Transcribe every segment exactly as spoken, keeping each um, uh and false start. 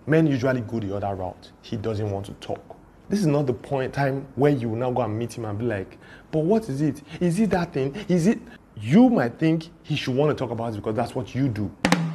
Men usually go the other route. He doesn't want to talk. This is not the point time where you will now go and meet him and be like, but what is it? Is it that thing? Is it? You might think he should want to talk about it because that's what you do.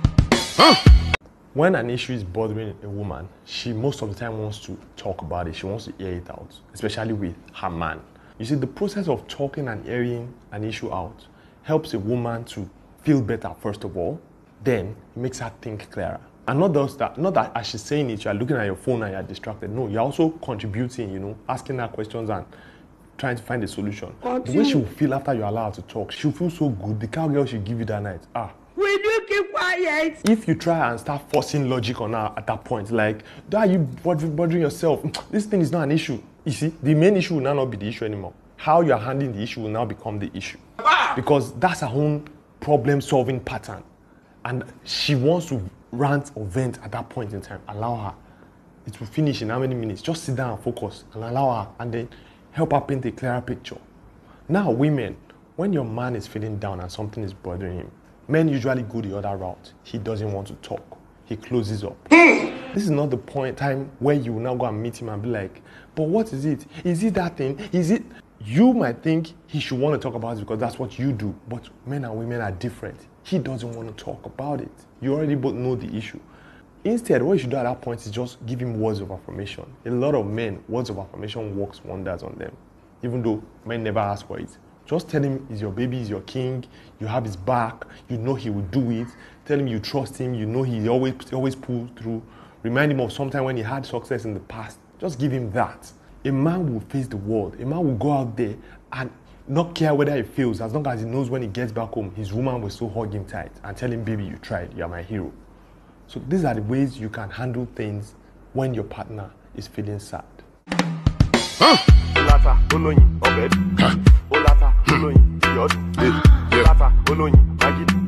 Huh? When an issue is bothering a woman, she most of the time wants to talk about it. She wants to air it out, especially with her man. You see, the process of talking and airing an issue out helps a woman to feel better, first of all. Then it makes her think clearer. And not just that, not that as she's saying it, you're looking at your phone and you're distracted. No, you're also contributing, you know, asking her questions and trying to find a solution. What the way she will feel after you allow her to talk, she'll feel so good. The cowgirl she'll give you that night. Ah. Will you keep quiet? If you try and start forcing logic on her at that point, like, are you bothering yourself? This thing is not an issue. You see, the main issue will now not be the issue anymore. How you're handling the issue will now become the issue. Because that's her own problem-solving pattern. And she wants to rant or vent at that point in time. Allow her. It will finish in how many minutes? Just sit down and focus and allow her and then help her paint a clearer picture. Now, women, when your man is feeling down and something is bothering him, men usually go the other route. He doesn't want to talk. He closes up. This is not the point time where you will now go and meet him and be like, but what is it? Is it that thing? Is it? You might think he should want to talk about it because that's what you do. But men and women are different. He doesn't want to talk about it. You already both know the issue. Instead, what you should do at that point is just give him words of affirmation. A lot of men, words of affirmation works wonders on them, even though men never ask for it. Just tell him he's your baby, he's your king, you have his back, you know he will do it. Tell him you trust him, you know he always, always pulls through. Remind him of sometime when he had success in the past. Just give him that. A man will face the world. A man will go out there and not care whether he fails, as long as he knows when he gets back home, his woman will still hug him tight and tell him, baby, you tried, you're my hero. So these are the ways you can handle things when your partner is feeling sad. Huh?